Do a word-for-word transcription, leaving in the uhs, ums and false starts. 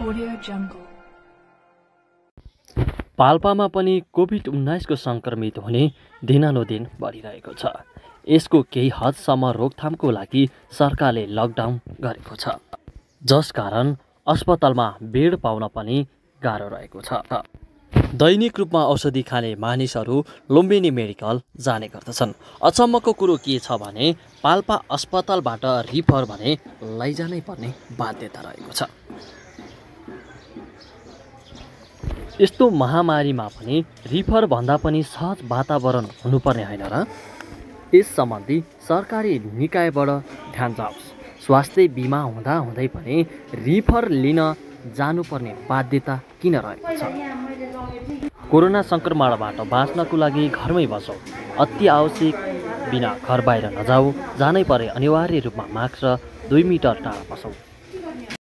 Audio Jungle. पाल्पामा पनि covid उन्नाइस को संक्रमित हुने दिनानुदिन बढिरहेको छ। यसको केही हदसम्म रोकथामको लागि सरकारले लकडाउन गरेको छ, जसकारण अस्पतालमा बेड पाउन पनि गाह्रो रहेको छ। दैनिक रूपमा औषधि खाने मानिसहरू लुम्बिनी मेडिकल जाने गर्दछन्। अचम्मको कुरो के छ भने पाल्पा अस्पतालबाट रिफर भने लैजानै पर्ने बाध्यता रहेको छ। यस्तो महामारीमा पनि रिफर भन्दा पनि सहज वातावरण हुनुपर्ने होइन र? यस सम्बन्धी सरकारी निकायबाट ध्यान जाओस्। स्वास्थ्य बिमा हुँदा हुँदै पनि रिफर लिन जानुपर्ने बाध्यता किन रहेको छ? कोरोना संक्रमणबाट बाँच्नको लागि घरमै बसौँ, अति आवश्यक बिना घर बाहिर नजाऊ, जानै परे अनिवार्य रूपमा मास्क र दुई मिटर टाढा बसौँ।